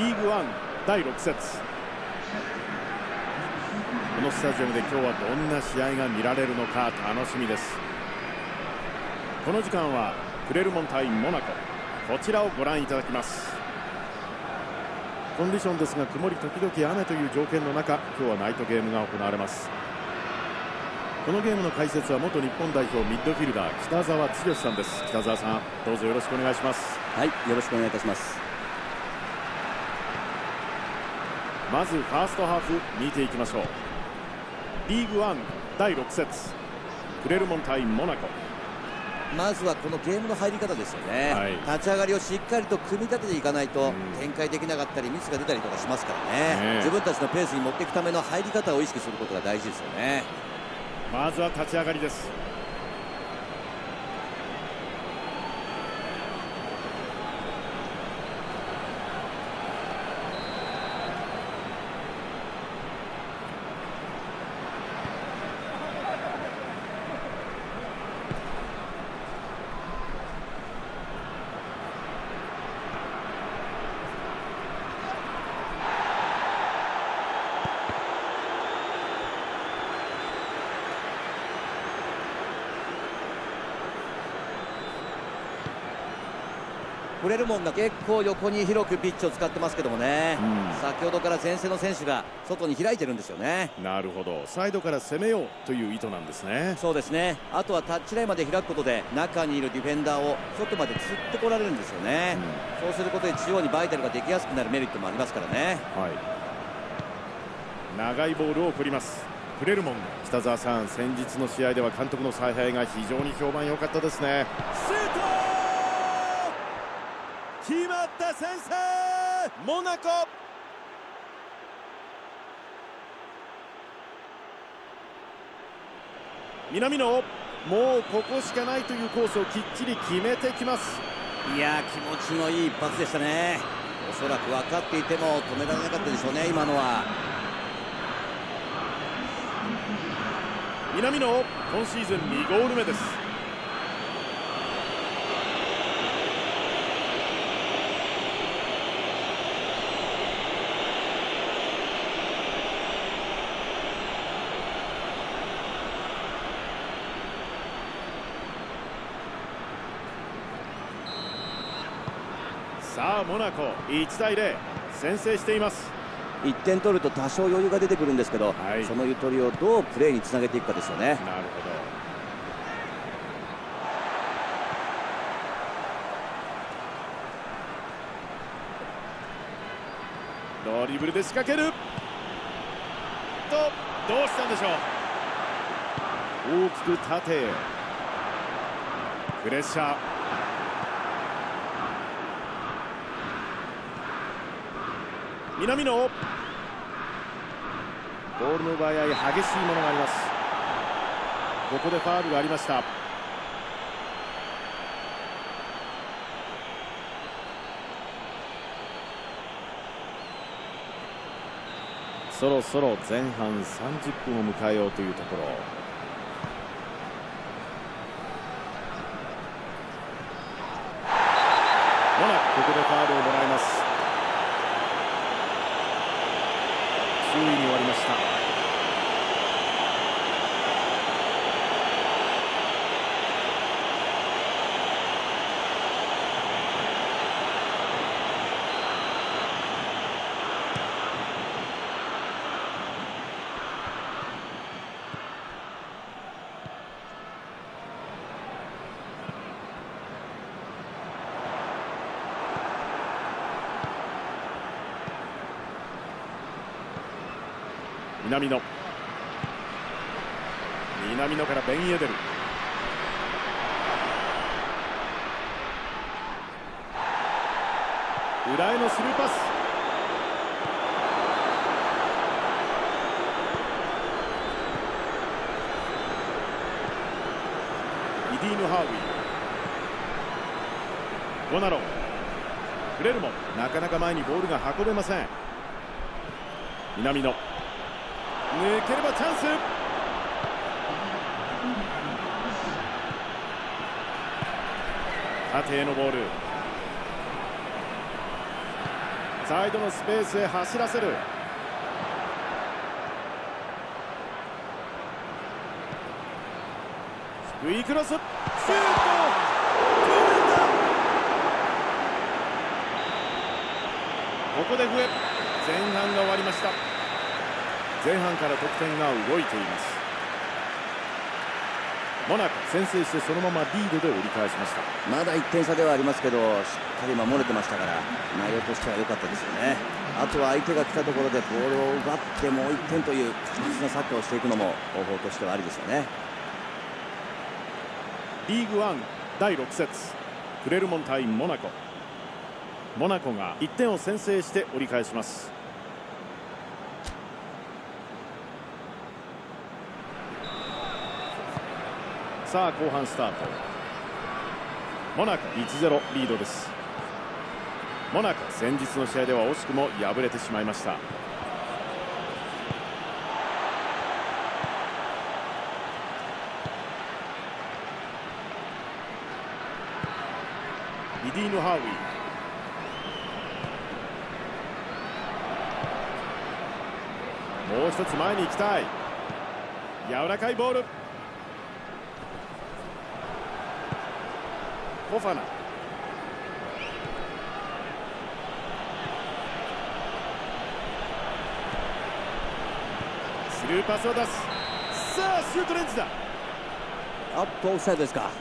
リーグワン第6節。このスタジアムで今日はどんな試合が見られるのか楽しみです。この時間はクレルモン対モナコ、こちらをご覧いただきます。コンディションですが曇り時々雨という条件の中、今日はナイトゲームが行われます。このゲームの解説は元日本代表ミッドフィルダー北澤剛さんです。北澤さん、どうぞよろしくお願いします。 はい、よろしくお願いいたします。 まずファーストハーフ見ていきましょう。リーグワン第6節、クレルモン対モナコ。 まずはこのゲームの入り方ですよね、 はい、 立ち上がりをしっかりと組み立てていかないと展開できなかったりミスが出たりとかしますからね、自分たちのペースに持っていくための入り方を意識することが大事ですよね。 まずは立ち上がりです。 クレルモンが結構横に広くピッチを使ってますけどもね、先ほどから前線の選手が外に開いてるんですよね。 なるほど、サイドから攻めようという意図なんですね。 そうですね、あとはタッチラインまで開くことで中にいるディフェンダーを外まで釣ってこられるんですよね、そうすることで中央にバイタルができやすくなるメリットもありますからね。 はい、長いボールを送りますクレルモン。北澤さん、先日の試合では監督の采配が非常に評判良かったですね。シュート決まった、先制モナコ。南野、もうここしかないというコースをきっちり決めてきます。 いやー、気持ちのいい一発でしたね。おそらく分かっていても止められなかったでしょうね、今のは。 南野、今シーズン2ゴール目です。さあモナコ1対0先制しています。 1点取ると多少余裕が出てくるんですけど、そのゆとりをどうプレーにつなげていくかですよね。 なるほど。ドリブルで仕掛けると、どうしたんでしょう。大きく縦へプレッシャー。南野、ボールの奪い合い激しいものがあります。ここでファウルがありました。そろそろ前半30分を迎えようというところ。モナコ、ここでファウルをもらいます。注意に終わりました。南野からベン・エデル。裏へのスルーパス。イディーヌ・ハーウィー、ゴナロ、クレルモン、なかなか前にボールが運べません。南野、抜ければチャンス。縦へのボール、 サイドのスペースへ走らせる。低いクロス、シュート、決めた。ここで笛。前半が終わりました。前半から得点が動いています。モナコ先制してそのままリードで折り返しました。 まだ1点差ではありますけど、しっかり守れてましたから内容としては良かったですよね。あとは相手が来たところでボールを奪ってもう1点という確実なサッカーをしていくのも方法としてはありですよね。 リーグワン第6節、クレルモン対モナコ。モナコが1点を先制して折り返します。さあ後半スタート。モナコ 1-0 リードです。モナコ先日の試合では惜しくも敗れてしまいました。リディーヌ・ハーウィー、もう一つ前に行きたい。柔らかいボール。フォファナ、スルーパスを出す。さあシュートレンジだ。 オフサイドですか。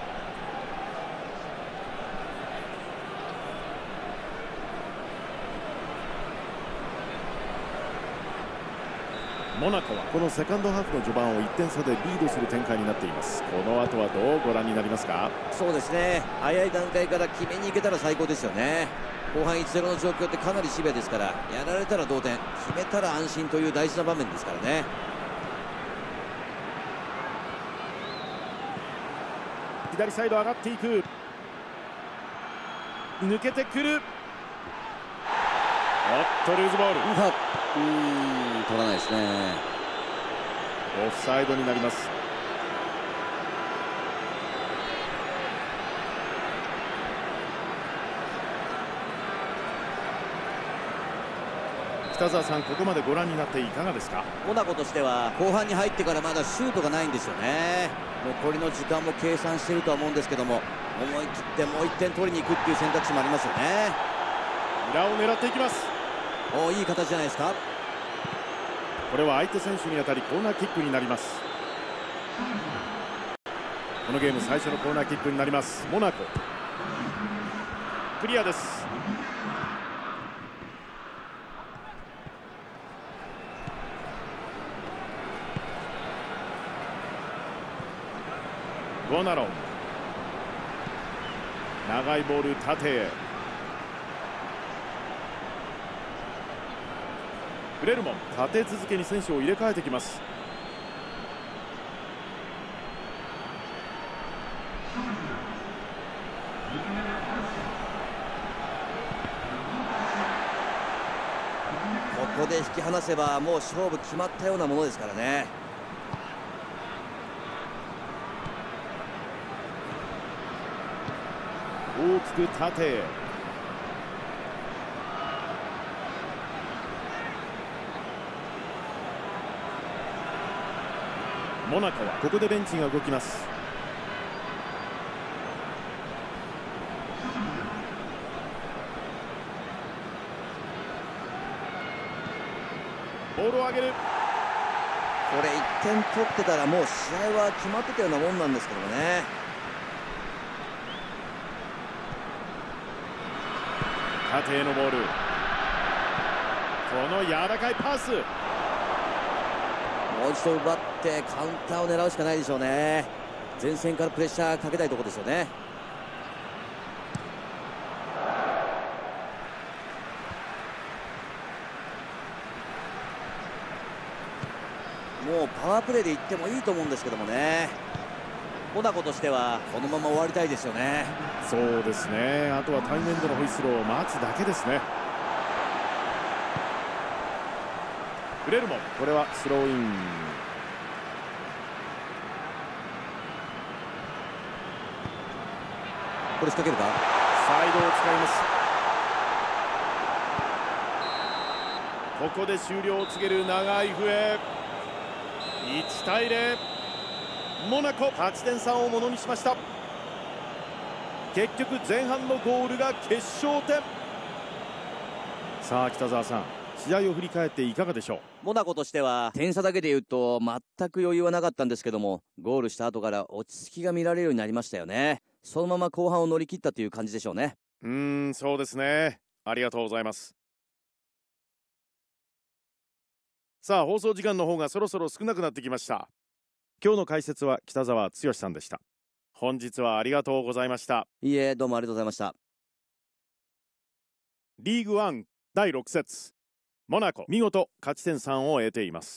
モナコはこのセカンドハーフの序盤を1点差でリードする展開になっています。この後はどうご覧になりますか？ そうですね、早い段階から決めに行けたら最高ですよね。後半 1-0 の状況ってかなりシビアですから、やられたら同点、決めたら安心という大事な場面ですからね。 左サイド上がっていく。抜けてくる。おっとルーズボール。 取らないですね。 オフサイドになります。北澤さん、ここまでご覧になっていかがですか？ モナコとしては後半に入ってからまだシュートがないんですよね。残りの時間も計算しているとは思うんですけども、思い切ってもう1点取りに行くっていう選択肢もありますよね。 裏を狙っていきます。 いい形じゃないですか。 これは相手選手に当たりコーナーキックになります。このゲーム最初のコーナーキックになります。モナコクリアです。ゴナロン、長いボール縦へ。クレルモン立て続けに選手を入れ替えてきます。 ここで引き離せばもう勝負決まったようなものですからね。 大きく縦へ。モナコはここでベンチが動きます。ボールを上げる。 これ1点取ってたらもう試合は決まってたようなもんなんですけどもね。 縦へのボール。この柔らかいパス。 もう一度奪ってカウンターを狙うしかないでしょうね。前線からプレッシャーかけたいところですよね。もうパワープレーでいってもいいと思うんですけどもね。モナコとしてはこのまま終わりたいですよね。 そうですね、あとはタイムエンドのホイッスルを待つだけですね。クレルモン、これはスローイン。 これ仕掛けるか。 サイドを使います。 ここで終了を告げる長い笛。1対0、モナコ勝ち点3をものにしました。結局前半のゴールが決勝点。さあ北澤さん、試合を振り返っていかがでしょう。 モナコとしては点差だけで言うと全く余裕はなかったんですけども、ゴールした後から落ち着きが見られるようになりましたよね。そのまま後半を乗り切ったという感じでしょうね。 そうですね。ありがとうございます。さあ放送時間の方がそろそろ少なくなってきました。今日の解説は北澤剛さんでした。本日はありがとうございました。 いいえ、どうもありがとうございました。 リーグワン第6節、モナコ見事勝ち点3を得ています。